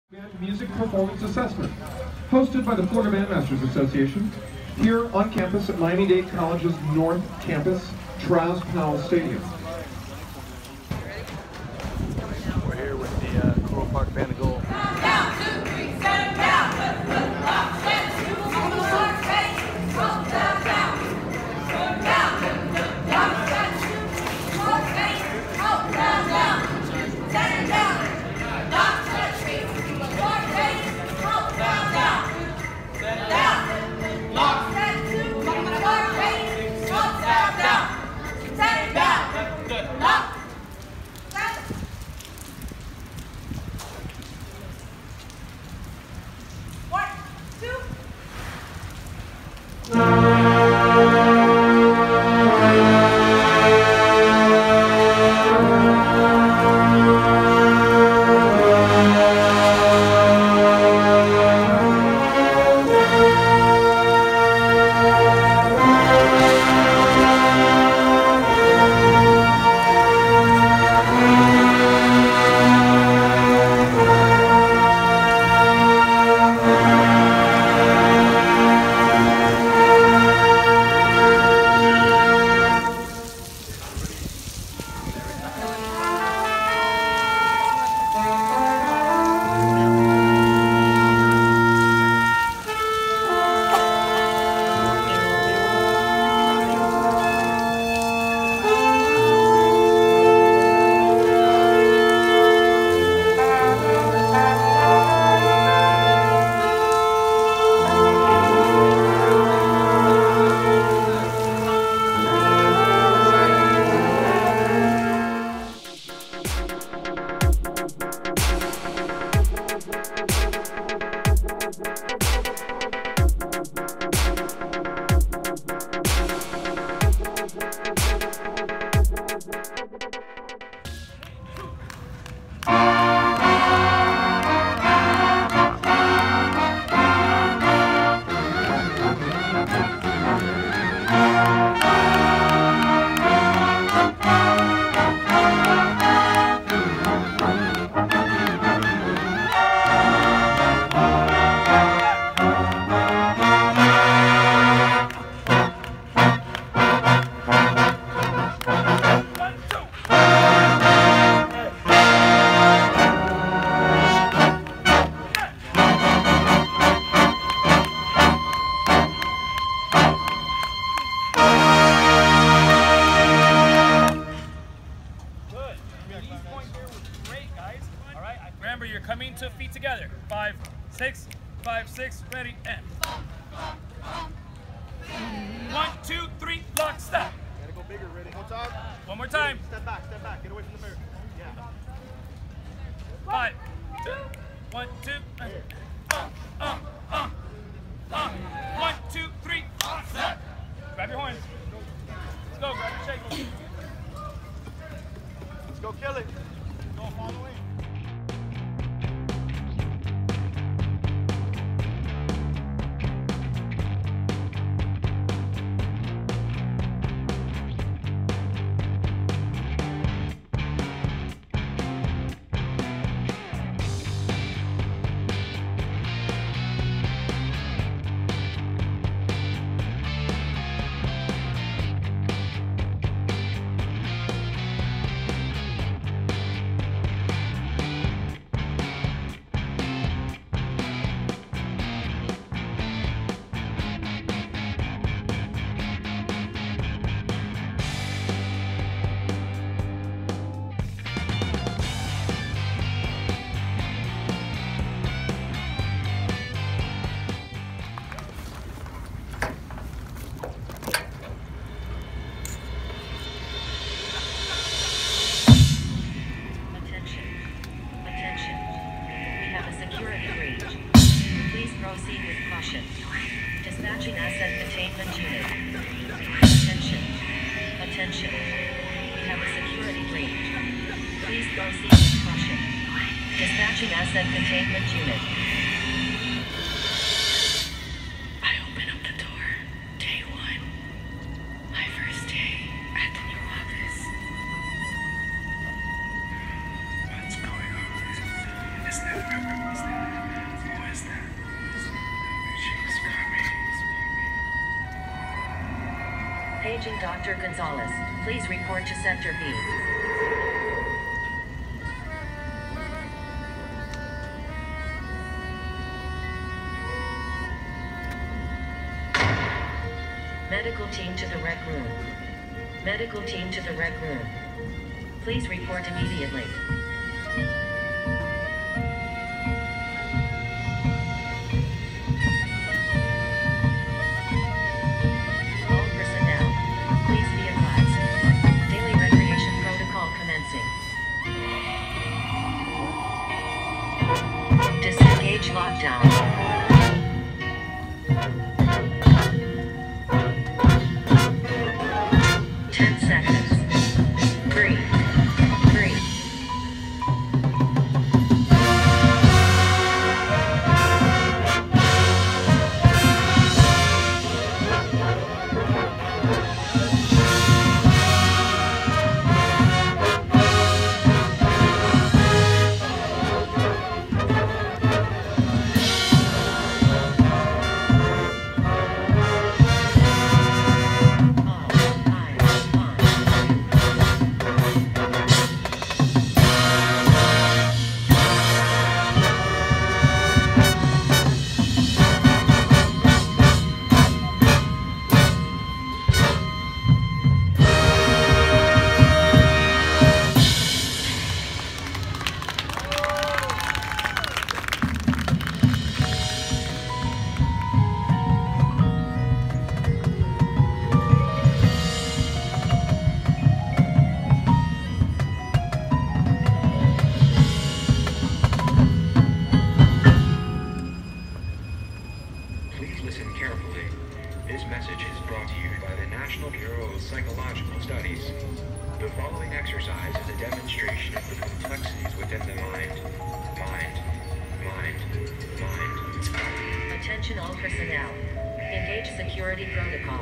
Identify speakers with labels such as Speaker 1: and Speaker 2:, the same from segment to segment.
Speaker 1: Band Music Performance Assessment, hosted by the Florida Bandmasters Association, here on campus at Miami-Dade College's North Campus, Traz Powell Stadium.
Speaker 2: We're here with the Coral Park Band of Gold.
Speaker 3: Down, 2, 3, set it down. Lock, set, on the mark, face, roll down, down. Down, lock, set, roll, face, roll down, down. Set it down. Lock, set, mark, face, roll down, down. Down, lock, set, mark, face, roll down, down. Set it down. Lock.
Speaker 4: Remember, you're coming to feet together. 5, 6, 5, 6, ready, and 1, 2, 3, lock, stop.
Speaker 2: Gotta go bigger, ready, hold on.
Speaker 4: One more time.
Speaker 2: Step back, get away from the mirror. Yeah.
Speaker 4: 5, 2, 1, 2, 1, 2, 3, stop. Grab your horns. Let's go, grab your shake.
Speaker 2: Let's go kill it. Go all the way.
Speaker 5: Proceed with caution. Dispatching asset containment unit. Attention. Attention. We have a security breach. Please proceed with caution. Dispatching asset containment unit. I open up the door. Day 1. My first day at the new office. What's going on? Is that Paging Dr. Gonzalez. Please report to Sector B. Medical team to the rec room. Medical team to the rec room. Please report immediately. All personnel, please be advised. Daily recreation protocol commencing. Disengage lockdown. 10 seconds. Breathe. Breathe.
Speaker 6: Please listen carefully. This message is brought to you by the National Bureau of Psychological Studies. The following exercise is a demonstration of the complexities within the mind.
Speaker 5: Attention all personnel. Engage security protocol.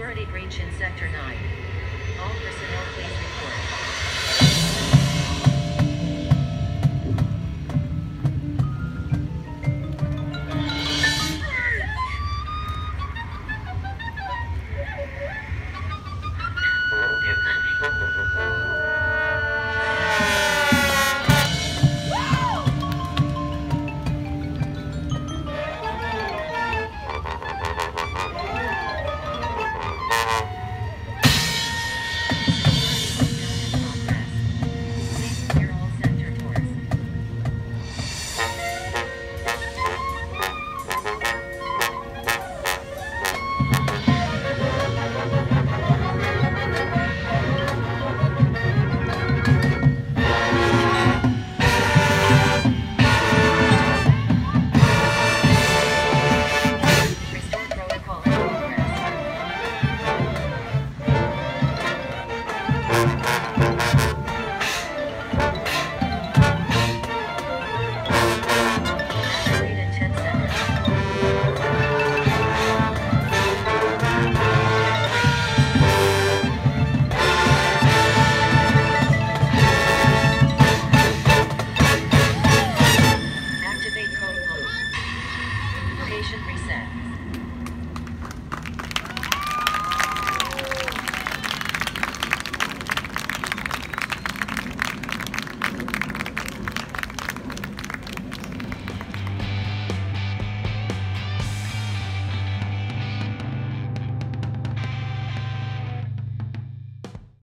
Speaker 5: security breach in Sector 9. All personnel please